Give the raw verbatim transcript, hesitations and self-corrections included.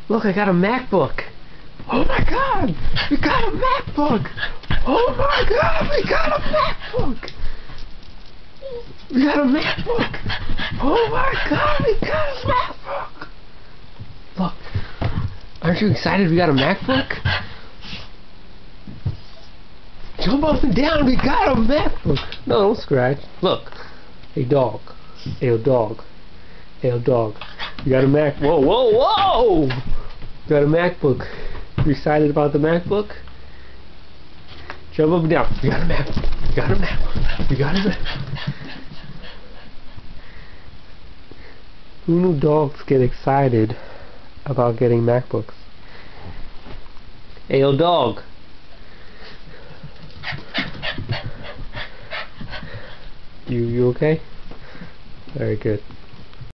Look, I got a MacBook. Oh my God, we got a MacBook. Oh my God, we got a MacBook. We got a MacBook. Oh my God, we got a MacBook. Look, aren't you excited we got a MacBook? Jump up and down, we got a MacBook. No, don't scratch. Look, hey dog, hey dog, hey dog. You got a Mac. Whoa, whoa, whoa! You got a MacBook. You excited about the MacBook? Jump up and down. You got a MacBook. You got a MacBook. You got a MacBook. Who knew dogs get excited about getting MacBooks? Hey, yo, dog. You you okay? Very good.